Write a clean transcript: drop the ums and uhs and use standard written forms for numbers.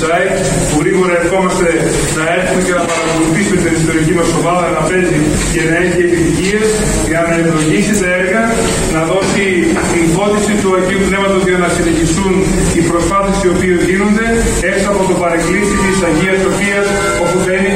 προχωράει, που γρήγορα ερχόμαστε να έρθουμε και να παρακολουθήσουμε την ιστορική μας ομάδα να παίζει και να έχει επιτυχίες, για να ευλογήσει τα έργα, να δώσει την φώτιση του Αγίου Πνεύματος για να συνεχιστούν οι προσπάθειες οι οποίες γίνονται έξω από το παρεκκλήσι της Αγίας Σοφίας, όπου θα είναι